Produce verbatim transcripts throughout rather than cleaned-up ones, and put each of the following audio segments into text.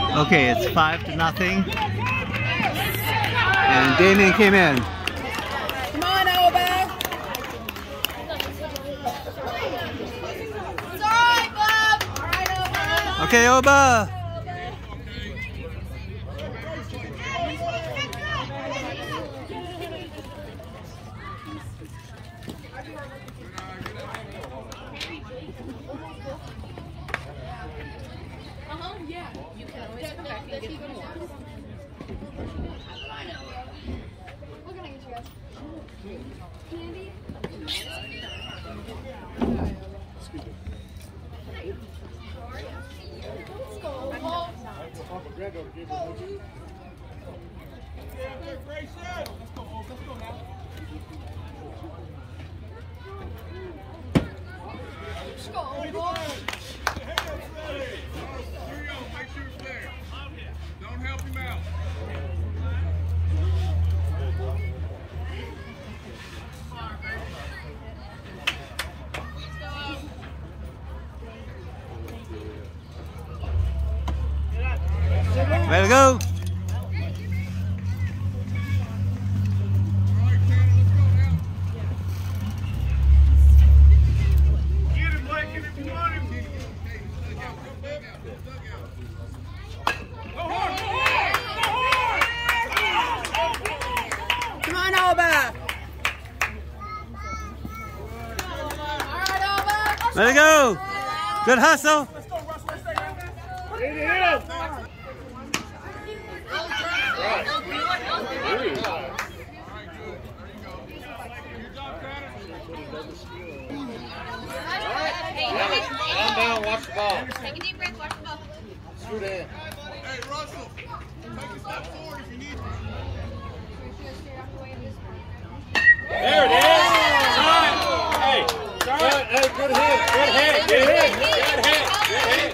Okay, it's five to nothing. And Damien came in. Come on, Oba. It's all right, Bob. All right, Oba. Okay, Oba. Way to go! Get him, Blake, if you want him. Go hard! Come on, Oba. All right, Oba. Way to go! Good hustle! Hit him! Calm down, watch the ball. Take a deep breath, watch the ball. Shoot in. Hey, Russell, take a step forward if you need to. There it is. Shot. Hey, shot. Hey, good hit. Good hit. Good hit. Good hit. Good hit.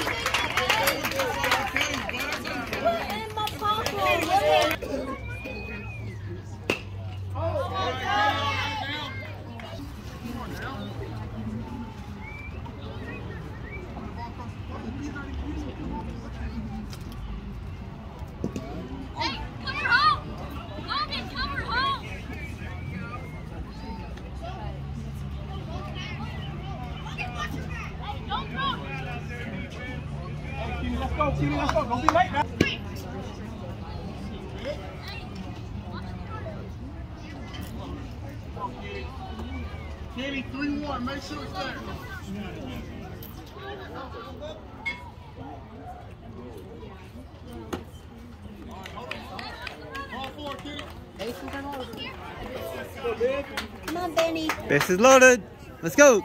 Hey, come her home! Logan, come her home! Hey, don't throw! Let's go, Keely, let's go. Don't be late now. Kenny, three one, make sure it's there. All four, Kenny. Come on, Benny. Base is loaded. Let's go!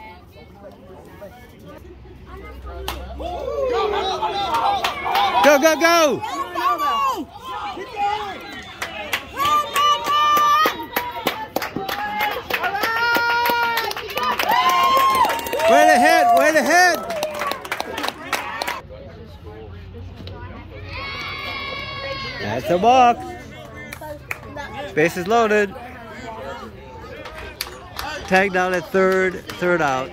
Go, go, go! Way to hit! Way to hit! That's a walk. Base is loaded. Tag down at third, third out.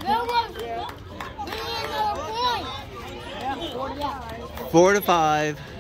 Four to five.